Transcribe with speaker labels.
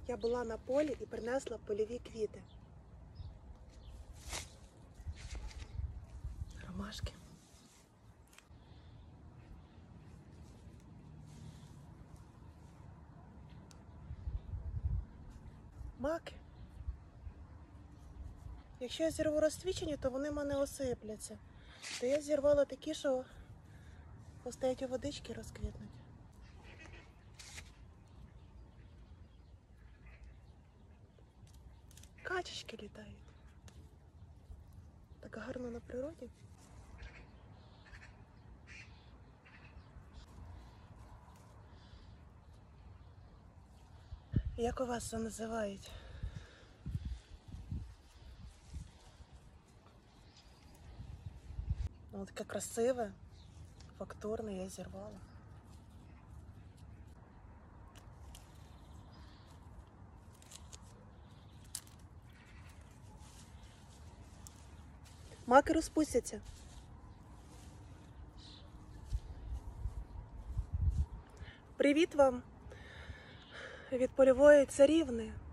Speaker 1: Я була на полі і принесла польові квіти. Ромашки. Маки. Якщо я зірву розсвічені, то вони в мене осипляться. То я зірвала такі, що постоять у водички, розквітнуть. Качечки літають. Так гарно на природі. Як у вас це називають? Воно таке красиве, фактурне, я зірвала. Маки розпустяться. Привіт вам від польової царівни.